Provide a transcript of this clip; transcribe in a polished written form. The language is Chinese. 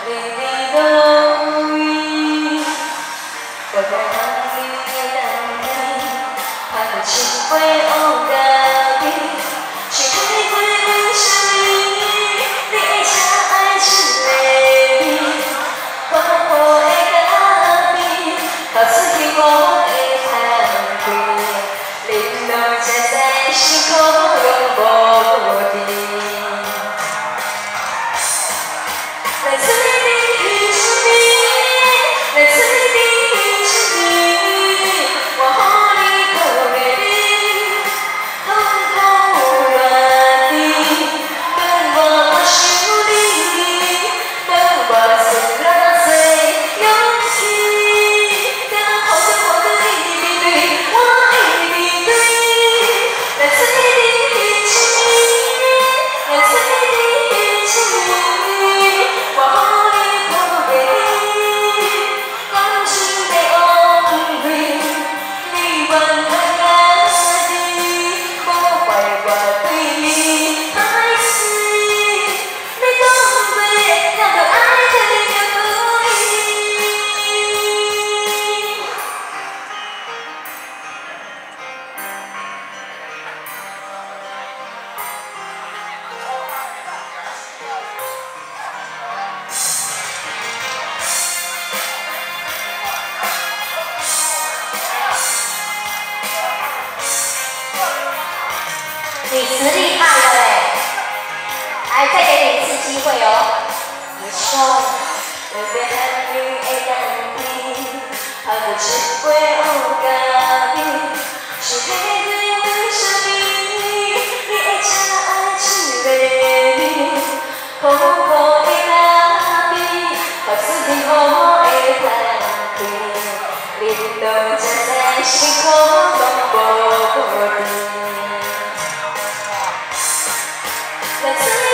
你的路依，我在等你等你，盼不起会有改变，是会归是你，你爱恰爱是泪，我的改变，到此天我的叹气，你若站在心口永无敌。 来自你是你，来自你是你，我和你可美丽，通通乱的，跟我想你，跟我虽然最勇气，跟后生活的一比对，我一比对，来自你是你，来自你是你。 我和你可美丽，感情的恩惠，你愿太爱你，无怪我对你太死，你讲过让着爱的留意。你实力派了嘞，来再给你一次机会哦。你说会变你会等你，盼不起会有改变，是黑对为什么？你爱恰爱是泪，可可的那边，到此天我的叹气，你若站在心口永无敌。 来自